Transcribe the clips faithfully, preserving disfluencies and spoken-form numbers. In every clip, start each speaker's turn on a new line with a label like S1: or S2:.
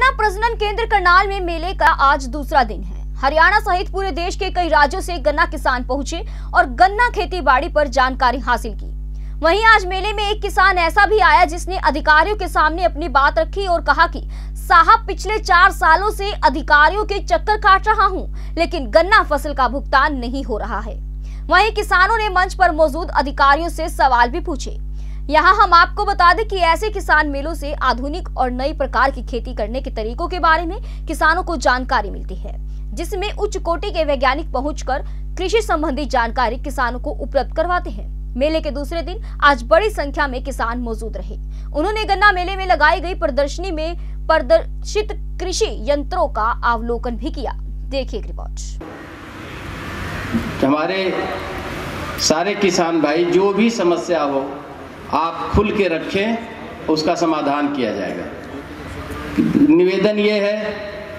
S1: गन्ना प्रजनन केंद्र करनाल में मेले का आज दूसरा दिन है। हरियाणा सहित पूरे देश के कई राज्यों से गन्ना किसान पहुंचे और गन्ना खेती बाड़ी पर जानकारी हासिल की। वहीं आज मेले में एक किसान ऐसा भी आया जिसने अधिकारियों के सामने अपनी बात रखी और कहा कि साहब, पिछले चार सालों से अधिकारियों के चक्कर काट रहा हूं, लेकिन गन्ना फसल का भुगतान नहीं हो रहा है। वहीं किसानों ने मंच पर मौजूद अधिकारियों से सवाल भी पूछे। यहाँ हम आपको बता दें कि ऐसे किसान मेलों से आधुनिक और नई प्रकार की खेती करने के तरीकों के बारे में किसानों को जानकारी मिलती है, जिसमें उच्च कोटि के वैज्ञानिक पहुंचकर कृषि संबंधी जानकारी किसानों को उपलब्ध करवाते हैं। मेले के दूसरे दिन आज बड़ी संख्या में किसान मौजूद रहे। उन्होंने गन्ना मेले में लगाई गई प्रदर्शनी में प्रदर्शित कृषि यंत्रों का अवलोकन भी किया। देखिए रिपोर्ट।
S2: हमारे सारे किसान भाई, जो भी समस्या हो आप खुल के रखें, उसका समाधान किया जाएगा। निवेदन ये है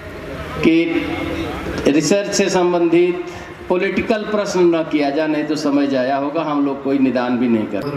S2: कि रिसर्च से संबंधित पॉलिटिकल प्रश्न न किया जाए, नहीं तो समझ जाया होगा हम लोग कोई निदान भी नहीं कर।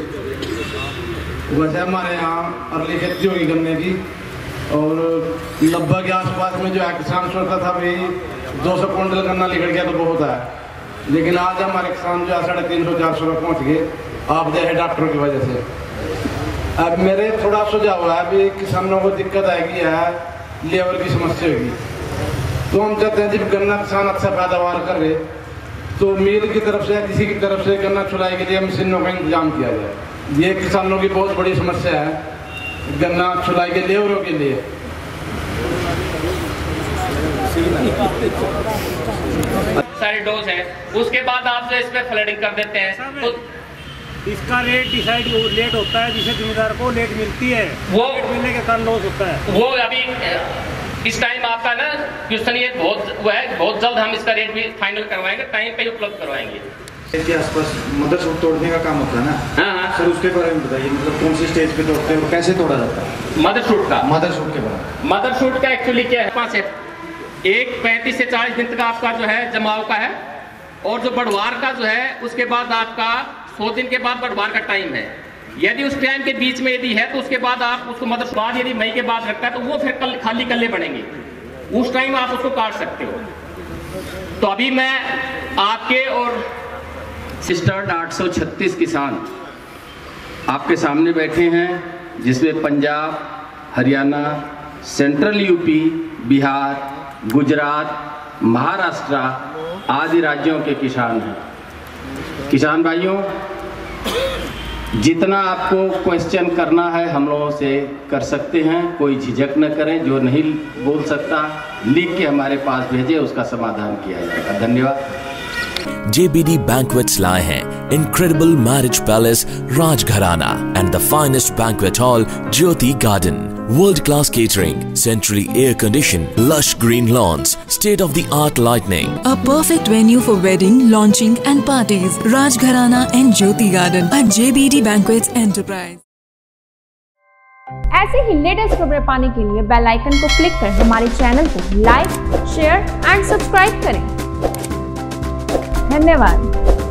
S3: वैसे हमारे यहाँ अरली खेती होगी गन्ने की, और लगभग के आसपास में जो है किसान सोचता था भाई दो सौ क्विंटल गन्ना निकल गया तो बहुत है, लेकिन आज हमारे किसान जो है साढ़े तीन सौ चार सौ में पहुँच गए, आप देखे डॉक्टरों की वजह से। अब मेरे थोड़ा सुझाव है, अभी किसानों को दिक्कत आएगी है लेबर की समस्या होगी, तो हम चाहते हैं जब गन्ना किसान अच्छा पैदावार कर रहे तो मिल की तरफ से किसी की तरफ से गन्ना चुलाई के लिए मशीनों का इंतजाम किया जाए। ये किसानों की बहुत बड़ी समस्या है गन्ना चुलाई के लेबरों के लिए।
S4: सारी डोज है, उसके बाद आप जो इस पे फ्लडिंग कर देते हैं तो
S5: इसका रेट डिसाइड लेट होता है, जिसे जिम्मेदार को लेट मिलती है,
S4: वो
S5: लेट मिलने के कारण लॉस होता है।
S4: वो अभी इस टाइम आपका ना क्वेश्चन ये बहुत वो है, बहुत जल्द हम इसका रेट भी फाइनल करवाएंगे, टाइम पे उपलब्ध करवाएंगे।
S6: के आसपास मदरसूट तोड़ने का काम होता है ना?
S4: हाँ हाँ
S6: सर, उसके बारे में बताइए, मतलब कौन सी स्टेज पे तोड़ते हैं और कैसे तोड़ा जाता है?
S4: मदरसूट का
S6: मदरसूट के बारे
S4: मदरसूट का एक्चुअली क्या है, पाँच एक पैंतीस से चालीस दिन तक आपका जो है जमाव का है, और जो बढ़वार का जो है उसके बाद आपका सौ दिन के बाद बढ़वार का टाइम है। यदि उस टाइम के बीच में यदि है तो उसके बाद आप उसको मदर बाद यदि मई के बाद रखता है तो वो फिर कल खाली कल्ले बनेंगे, उस टाइम आप उसको काट सकते हो। तो अभी मैं आपके और सिस्टर्ड आठ सौ छत्तीस किसान आपके सामने बैठे हैं, जिसमें पंजाब, हरियाणा, सेंट्रल यूपी, बिहार, गुजरात, महाराष्ट्र आदि राज्यों के किसान हैं। किसान भाइयों, जितना आपको क्वेश्चन करना है हम लोगों से कर सकते हैं, कोई झिझक न करें। जो नहीं बोल सकता लिख के हमारे पास भेजे, उसका समाधान किया जाएगा। धन्यवाद।
S7: J B D Banquets लाए हैं Incredible Marriage Palace Rajgharana and the finest banquet hall Jyoti Garden. World-class catering, centrally air-conditioned, lush green lawns, state-of-the-art lighting.
S8: A perfect venue for wedding, launching and parties. Rajgharana and Jyoti Garden at J B D Banquets Enterprise.
S9: ऐसे ही latest खबरें पाने के लिए bell icon को click कर हमारे channel को like, share and subscribe करें। धन्यवाद।